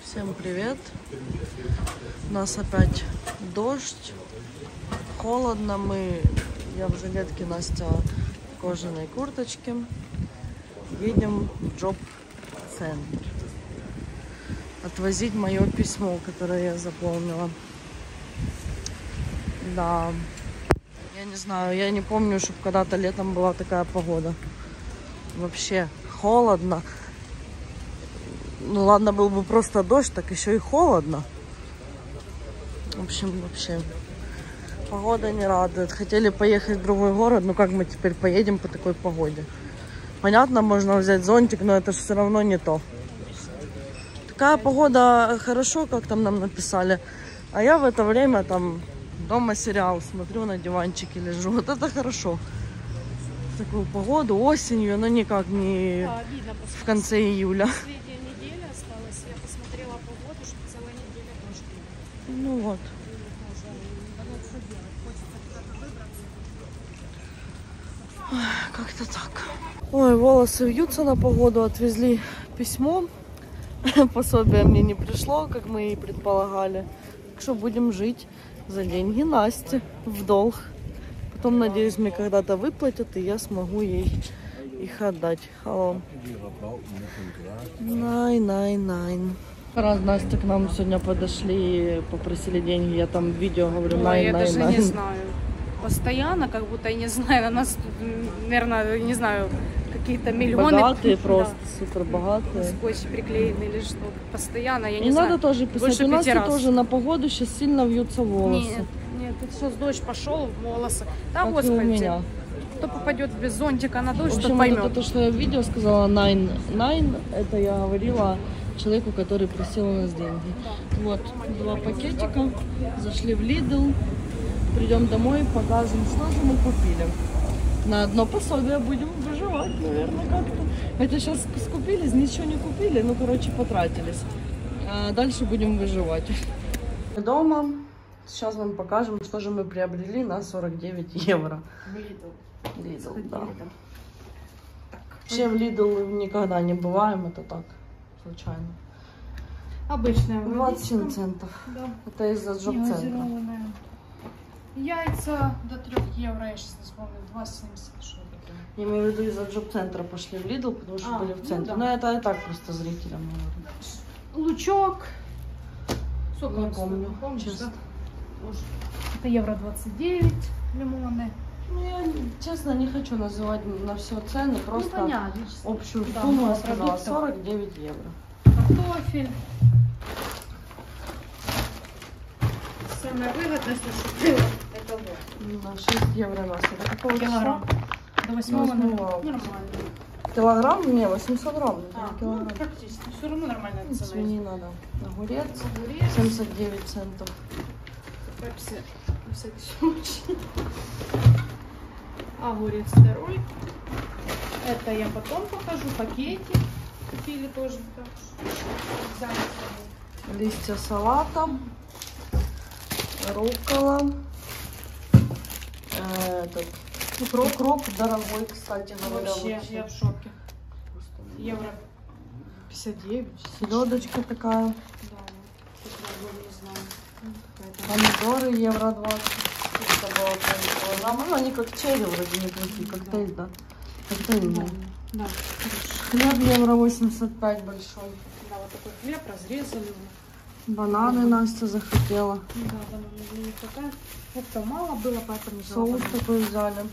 Всем привет! У нас опять дождь, холодно, я в жилетке, Настя в кожаной курточке. Едем в джоб-центр отвозить мое письмо, которое я заполнила. Да, я не знаю, я не помню, чтобы когда-то летом была такая погода. Вообще холодно. Ну ладно, был бы просто дождь, так еще и холодно. В общем, вообще погода не радует. Хотели поехать в другой город, но как мы теперь поедем по такой погоде? Понятно, можно взять зонтик, но это же все равно не то. Такая погода хорошо, как там нам написали. А я в это время там дома сериал смотрю, на диванчике лежу. Вот это хорошо. В такую погоду, осенью, но никак не в конце июля. Ну вот. Как-то так. Ой, волосы вьются на погоду. Отвезли письмо. Пособие мне не пришло, как мы и предполагали. Так что будем жить за деньги Насти в долг. Потом, надеюсь, мне когда-то выплатят, и я смогу ей их отдать. Hello. Найн. Раз Настя к нам сегодня подошли, попросили деньги, я там в видео говорю, я даже не знаю. Постоянно, как будто, я не знаю, на нас, наверное, не знаю, какие-то миллионы. Богатые просто, да. Супер богатые. Скотч приклеены или что. Постоянно, я не и знаю. Надо тоже писать, у Насти тоже на погоду сейчас сильно вьются волосы. Нет, сейчас дождь пошел, волосы. Да, как господи. и у меня. Кто попадет без зонтика на дождь, в общем, тот поймет. Вот это, что я в видео сказала, Nine, это я говорила человеку, который просил у нас деньги. Вот, 2 пакетика, зашли в Lidl, придем домой, покажем, что же мы купили. На одно пособие будем выживать, наверное, как-то. Хотя сейчас скупились, ничего не купили, ну, короче, потратились. А дальше будем выживать. Дома, сейчас вам покажем, что же мы приобрели на 49 евро. Lidl, да. Вообще в Lidl никогда не бываем, это так, случайно. Обычная 27 центов. Да. Это из-за джоб-центра. Яйца до 3 евро, я сейчас не вспомню, 2,70 что такое. Я имею в виду, из-за джоб-центра пошли в Lidl, потому что были в центре. Ну, да. Но это и так просто зрителям говорю. Лучок. Сколько не помню, честно. Это евро 29 лимоны. Ну, я, честно, не хочу называть на все цены, просто общую да, сумму я сказала 49 евро. Картофель. Самое выгодное, что это вот. На 6 евро нас. Это какого килограмм? До 8 нормально. Килограмм? Не, 800 грамм. Ну, практически. Все равно нормальная цена. Свинина, да. Огурец 79 центов. Пепси, на всякий случай. Огурец второй. Это я потом покажу. Пакетик купили тоже. Листья салата. Руккола. Этот укроп дорогой, кстати говоря. Вообще, я в шоке. Евро 59. Селедочка такая. Да, не знаю. Помидоры евро 20. Это было килограмм. Ну, они как черри вроде неплохие. Коктейль, да? Коктейльный. Да. Хлеб евро 85 большой. Да, вот такой хлеб разрезали. Бананы Настя захотела. Да, бананы не хватает. Это мало было, поэтому соус такой взяли.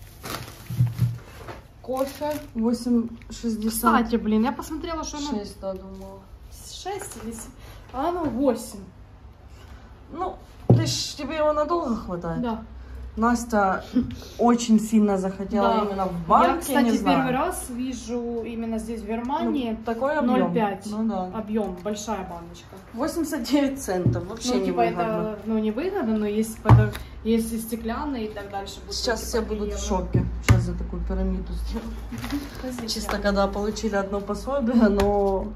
Кофе 8,60. Кстати, блин, я посмотрела, что оно... 6, да, думала. 6 или 7? А оно 8. Ну, тебе его надолго хватает? Да. Настя очень сильно захотела именно в банке. Я, кстати, первый раз вижу именно здесь в Германии, ну, такой объем. 0,5 ну, да. объем, большая баночка. 89 центов, вообще не выгодно. Это, не выгодно, но есть и стеклянные и так дальше. Сейчас все будут в шоке. Сейчас я такую пирамиду сделаю. Чисто когда получили одно пособие, но...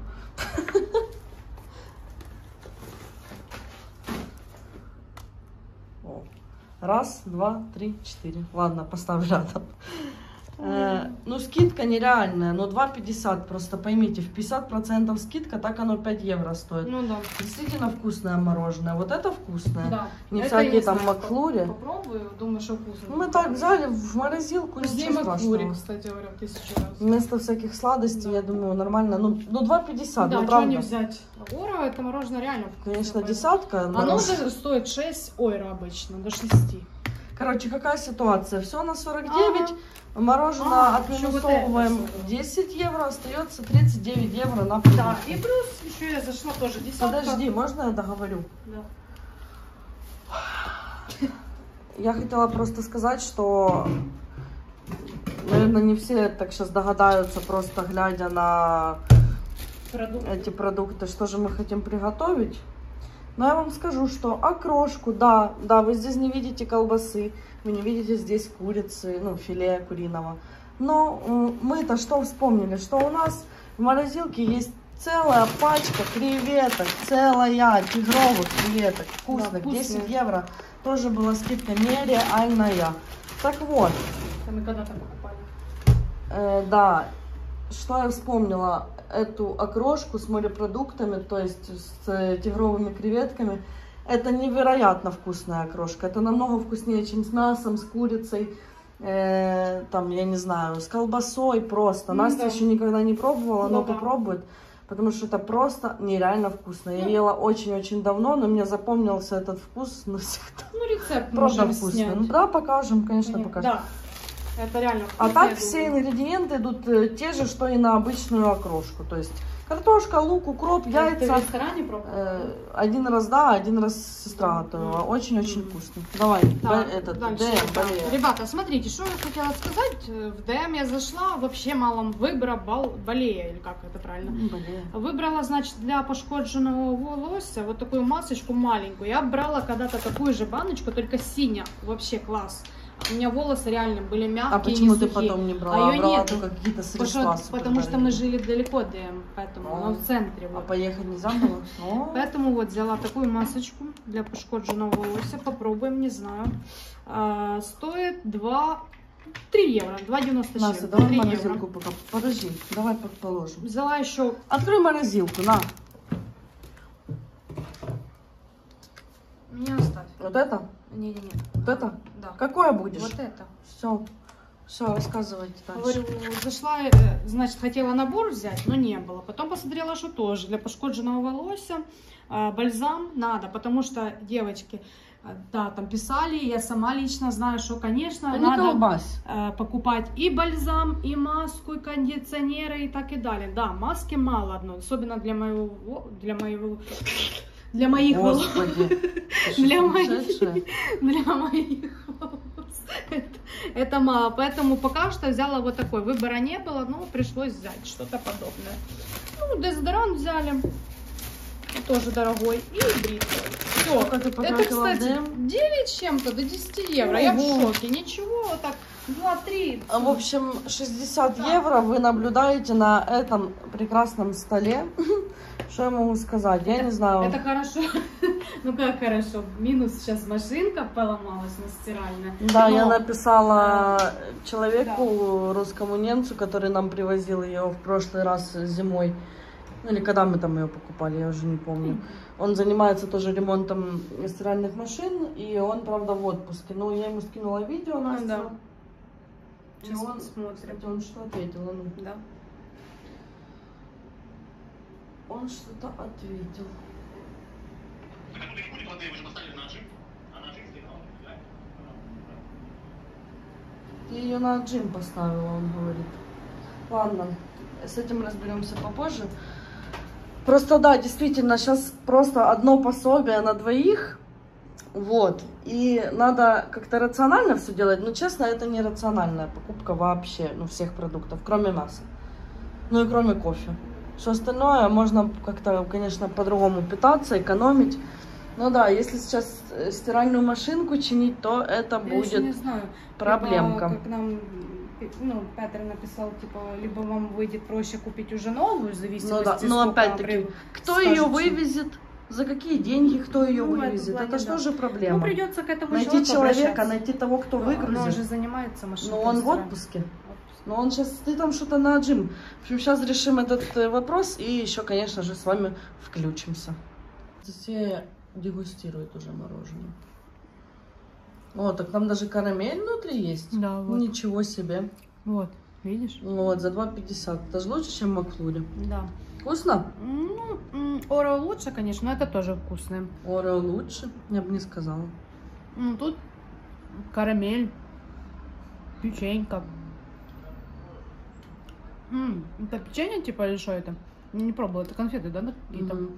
Раз, два, три, 4. Ладно, поставлю рядом. Ну, скидка нереальная, но 2,50 просто поймите, в 50% скидка, так оно 5 евро стоит. Ну да. Действительно вкусное мороженое, вот это вкусное. Да. Не Это всякие я там знаю, Макфлури. Попробую, думаю, что вкусно. Мы так взяли в морозилку, Вкуснее ничего Макфлури, страшного. кстати говоря, 1000 раз. Вместо всяких сладостей, Да. я думаю, нормально. Ну 2,50, Да, ну что не правда. взять? Ора, это мороженое реально вкусное. Конечно, поэтому- десятка. Оно дороже. же стоит 6 ойро обычно, до 6. Короче, какая ситуация? Все на 49, Ага. мороженое еще отминусовываем вот это 10 евро, остается 39 евро на продукты. Да, и плюс еще я зашла тоже десятка. Подожди, можно я договорю? Да. Я хотела просто сказать, что, наверное, не все так сейчас догадаются, просто глядя на Продукты. эти продукты, что же мы хотим приготовить. Но я вам скажу, что окрошку, да, вы здесь не видите колбасы, вы не видите здесь курицы, ну, филе куриного. Но мы-то что вспомнили, что у нас в морозилке есть целая пачка креветок, целая тигровых креветок, вкусных, Да, 10 евро. Тоже была скидка нереальная. Так вот, Это мы когда-то покупали. да, что я вспомнила, эту окрошку с морепродуктами, то есть с тигровыми креветками. Это невероятно вкусная окрошка. Это намного вкуснее, чем с мясом, с курицей, там, я не знаю, с колбасой просто. Настя да. еще никогда не пробовала, но Ну да. попробует, потому что это просто нереально вкусно. Я ела очень-очень давно, но мне запомнился этот вкус навсегда. Ну, рецепт Правда можем вкусно. снять. Ну, да, покажем, конечно, покажем. Да, это реально вкусно. А так я все думаю. ингредиенты идут те же, что и на обычную окрошку. То есть картошка, лук, укроп, Ты в яйца. ресторане пробовала? Один раз да, один раз сестра готовила. Очень-очень вкусно. Давай, Так, этот, дальше. ДМ, Да. болею. Ребята, смотрите, что я хотела сказать. В ДМ я зашла, вообще мало выбора болея, или как это правильно. Болею. Выбрала, значит, для пошкодженного волосся вот такую масочку маленькую. Я брала когда-то такую же баночку, только синяя. Вообще класс. У меня волосы реально были мягкие, А почему не ты сухие. потом не брала? А ее брала нету. только какие-то средства. Потому что мы супердорогие. жили далеко от ДМ, поэтому она в центре. А Вот. поехать нельзя было? О. Поэтому вот взяла такую масочку для пошкодженного волоса. Попробуем, не знаю. Стоит 3 евро, 2,96. Настя, давай 3 морозилку евро. пока. Подожди, давай положим. Взяла еще. Открой морозилку, на. Не оставь. Вот это? Не-не-не. Вот это? Да. Какое будешь? Вот это. Все, рассказывайте дальше. Говорю, зашла, значит, хотела набор взять, но не было. Потом посмотрела, что тоже для пошкодженного волоса бальзам надо, потому что девочки, да, там писали, я сама лично знаю, что, конечно, Да не надо колбась. покупать и бальзам, и маску, и кондиционеры, и так и далее. Да, маски мало одно, особенно для моих волос. Господи. ты что, Для моих. сумасшедшая? Для моих волос. Это мало, поэтому пока что взяла вот такой. Выбора не было, но пришлось взять что-то подобное. Ну, дезодорант взяли, тоже дорогой, и бритву. Все, Сколько ты это, потратила в кстати, ДМ? 9 с чем-то до 10 евро. Я в Ого. шоке. Ничего, вот так 2-3. В общем, 60 Да. евро вы наблюдаете на этом прекрасном столе. Что я могу сказать? Я не знаю. Это хорошо. Ну как хорошо. Минус сейчас машинка поломалась на стиральной. Да, Но- я написала человеку, русскому немцу, который нам привозил ее в прошлый раз зимой. Ну, или когда мы там ее покупали, я уже не помню. Он занимается тоже ремонтом стиральных машин, и он, правда, в отпуске. Ну, я ему скинула видео, Настя. Да. И Сейчас он, посмотрим. кстати, он что ответил? Да. Он что-то ответил. Ты ее на джим поставила, он говорит. Ладно, с этим разберемся попозже. Просто да, действительно, сейчас просто одно пособие на двоих. Вот. И надо как-то рационально все делать. Но честно, это не рациональная покупка вообще, ну, всех продуктов, кроме мяса. Ну и кроме кофе. Все остальное можно как-то, конечно, по-другому питаться, экономить. Ну да, если сейчас стиральную машинку чинить, то это Я еще не будет знаю. проблемка. Либо, как нам, ну, Петр написал, типа, либо вам выйдет проще купить уже новую, в зависимости Ну да, от но опять-таки, кто ее вывезет, за какие деньги, кто ее Ну, в этом вывезет, плане, это же да. тоже Ну, проблема. придется к этому Найти человека, обращаться. найти того, кто Но он выгрузит. же занимается машиной. Но он в отпуске. Но он сейчас, ты там что-то на джим. В общем, сейчас решим этот вопрос и еще, конечно же, с вами включимся. Все дегустируют уже мороженое. О, так там даже карамель внутри есть. Да, вот. Ничего себе. Вот, видишь? Вот, за 2,50. Даже лучше, чем в Маклуре. Да. Вкусно? Ну, Орео лучше, конечно, но это тоже вкусное. Орео лучше? Я бы не сказала. Ну, тут карамель, печенька. Это печенье типа или что это? Не пробовала, это конфеты, да, какие-то?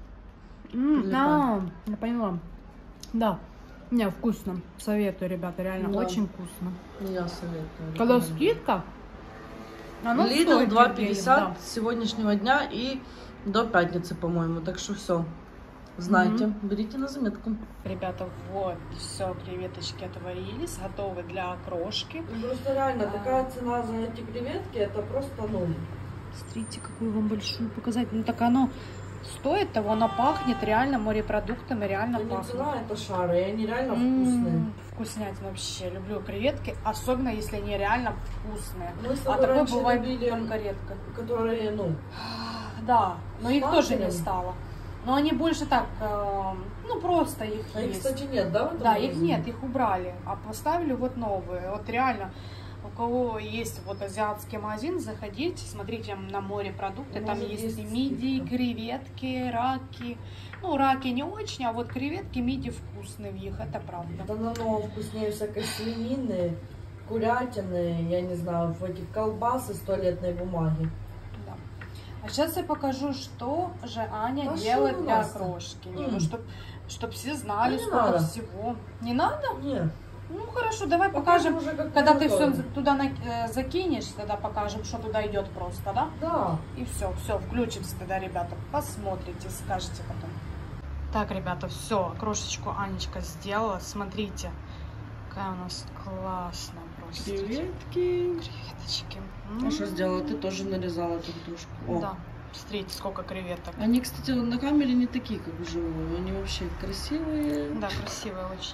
Я поняла. Да, не, вкусно. Советую, ребята, реально, Да. очень вкусно. Я советую. Когда скидка, оно Lidl стоит 2,50 да. с сегодняшнего дня и до пятницы, по-моему. Так что все. Знайте, берите на заметку. Ребята, вот, все, креветочки отварились, готовы для крошки. Просто реально, такая цена за эти креветки, это просто ну. Смотрите, какую вам большую показать. Ну так оно стоит того, оно пахнет реально морепродуктами, реально Это не пахнет. цена, это шары, и они реально вкусные. Вкуснятина вообще. Люблю креветки, особенно если они реально вкусные. Мы с А тобой такое раньше бывает любили, только редко. которые, ну, Да, но их тоже не панцирем. стало. Но они больше так, ну просто их а их, есть. кстати, нет, да? в этом Да, их магазине? нет, их убрали, а поставили вот новые. Вот реально, у кого есть вот азиатский магазин, заходите, смотрите на морепродукты, там Может, есть и есть мидии, скидка. креветки, раки. Ну, раки не очень, а вот креветки, мидии вкусные в них, это правда. Да намного вкуснее всякой свинины, курятины, я не знаю, в этих колбасы с туалетной бумаги. Да. А сейчас я покажу, что же Аня Да делает что у для нас-то? крошки. Ну, чтоб все знали, Да не сколько надо. всего. Не надо? Нет. Ну, хорошо, давай покажем. Уже как Когда ты все приготовим. туда закинешь, тогда покажем, что туда идет просто, да? Да. И все, включимся тогда, ребята. Посмотрите, скажете потом. Так, ребята, все, крошечку Анечка сделала. Смотрите, какая у нас классная просто. Креветки. Креветочки. А что сделала? Ты тоже нарезала картошку. О. Да, смотрите, сколько креветок. Они, кстати, на камере не такие, как вживую. Они вообще красивые. Да, красивая очень.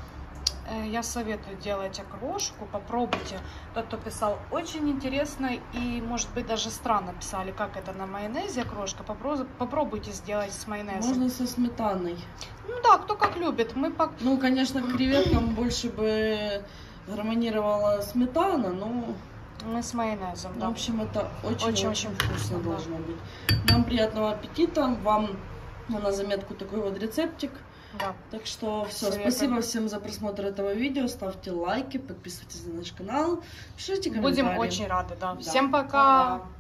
Я советую делать окрошку, попробуйте. Тот, кто писал, очень интересно и, может быть, даже странно писали, как это на майонезе окрошка. Попробуйте сделать с майонезом. Можно со сметаной. Ну да, кто как любит. Ну, конечно, к креветкам больше бы гармонировала сметана, но, Мы с майонезом, в да. общем, это очень-очень вкусно вкусно, да. должно быть. Нам приятного аппетита, вам на заметку такой вот рецептик. Да. Так что все, Советую. спасибо всем за просмотр этого видео, ставьте лайки, подписывайтесь на наш канал, пишите комментарии. Будем очень рады, да. Да. Всем пока! Пока.